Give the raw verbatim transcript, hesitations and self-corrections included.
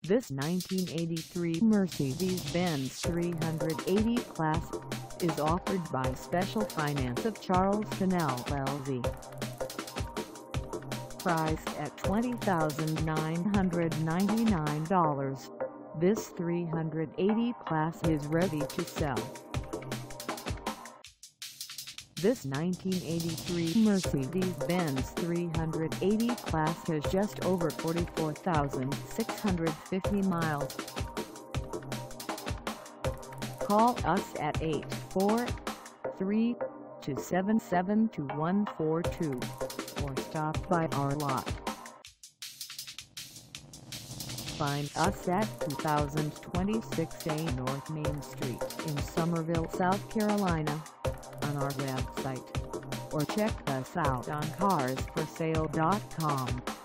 This nineteen eighty-three Mercedes-Benz three eighty class is offered by Special Finance of Charleston L L C. Priced at twenty thousand nine hundred ninety-nine dollars, this three eighty class is ready to sell. This nineteen eighty-three Mercedes-Benz three eighty class has just over forty-four thousand six hundred fifty miles. Call us at eight four three, two seven seven, two one four two or stop by our lot. Find us at two thousand twenty-six A North Main Street in Summerville, South Carolina, on our website, or check us out on cars for sale dot com.